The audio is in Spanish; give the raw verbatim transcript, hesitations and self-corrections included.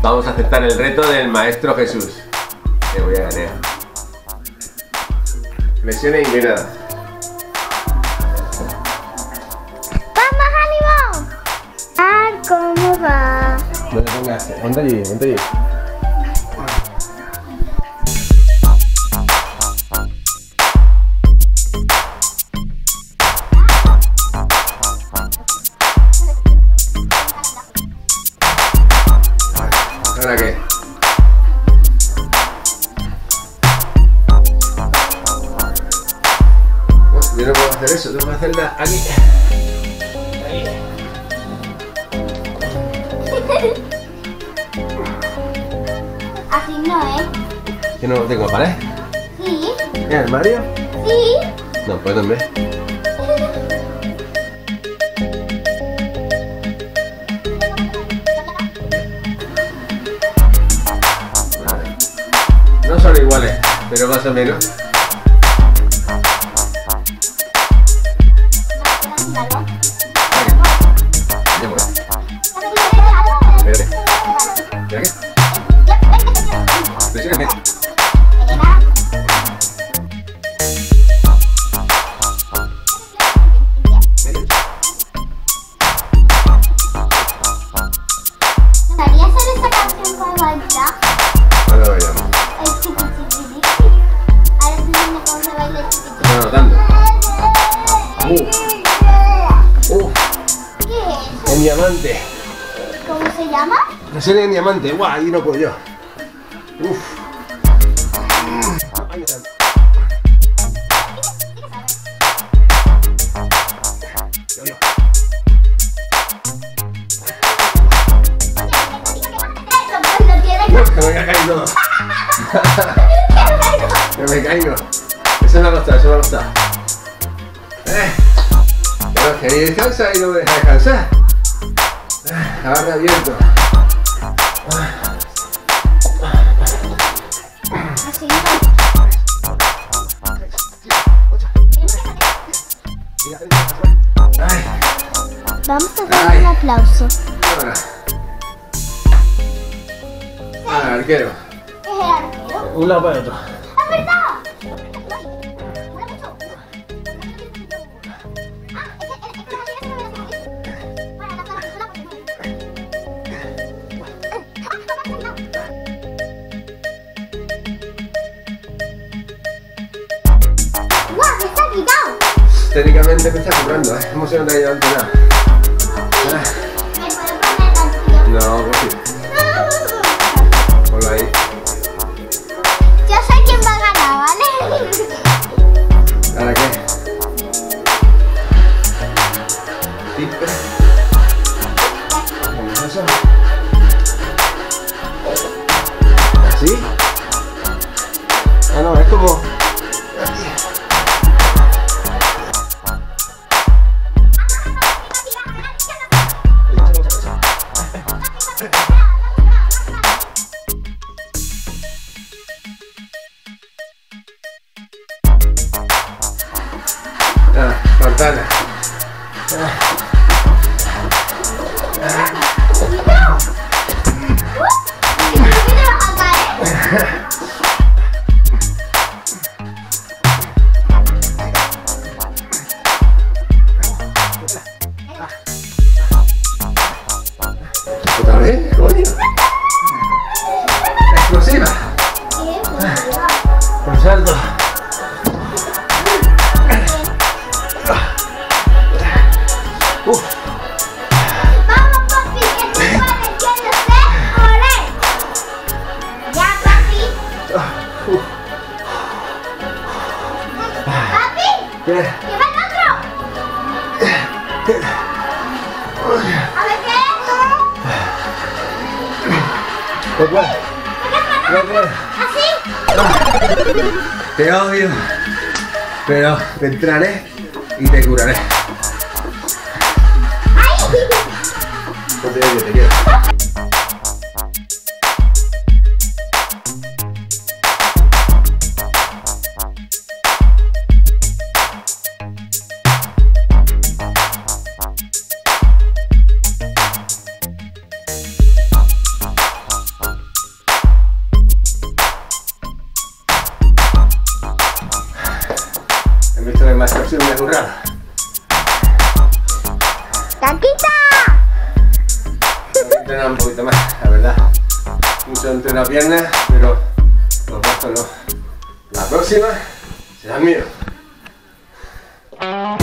Vamos a aceptar el reto del maestro Jesús. Te voy a ganar. Flexiones inclinadas. ¡Vamos, ánimo! Ah, ¿cómo va? No te pongas, ponte allí, ponte allí. ¿Ahora qué? No, yo no puedo hacer eso, tengo que hacerla aquí. Ahí. Así no, ¿eh? ¿Que no lo tengo pared? Sí. ¿El armario? Sí. No, pues no me. No son iguales, pero más o menos. Ya voy. Espérate. ¿Espera qué? Presióname. ¿Sabías hacer esta canción con bailar? Ahora vayamos. El chiqui chiqui chiqui. Ahora estoy viendo cómo se baila el chiqui chiqui. Están anotando. Uh, uh, ¿Qué es? en diamante. ¿Cómo se llama? Flexiones en diamante. Guau, ahí no puedo yo. Uf. Ahí está. Yo, yo. Eso, pues lo tienes que Uf, que me voy a caer todo. Que me caigo. Eso no ha costado, eso no ha costado. Eh. Bueno, que ahí descansa y no me deja descansar. Eh, agarre abierto. así no. Ay, Vamos a hacer Ay. un aplauso. ahora. Ah, arquero. ¿Es el arquero? Un lado para otro. ¡Es verdad! ¡Guau! ¡Me está quitado! Técnicamente me está currando, ¿eh? ¿Cómo se nota ahí delante nada? Ah, ¿Me puedo poner canción? no, pues sí. Ponlo ahí. Yo sé quién va a ganar, ¿vale? ¿Ahora qué? Tipe. ¿Cómo es eso? ¿Así? Ah, no, es como... Ah, Fontana. ¡Cuidado! ¡Uh! ¿Y tú te vas a caer? ¿Otra vez? ¡Coño! ¡Explosiva! ¿Qué? Cuidado. Con salto. Uf. Vamos, papi, que tú puedes, yo no sé correr. Ya, papi. Uf. Papi, ¿Qué? lleva el otro. A ver qué es. ¿Qué cuál? ¿Qué cuál? Así. Te odio, pero te entraré y te curaré. Ahí. No te odio, te quiero. He visto que más torsión me ha currado. ¡Taquita! Tengo que entrenar un poquito más, la verdad. Mucho entreno piernas, pero los brazos no. La próxima será mío.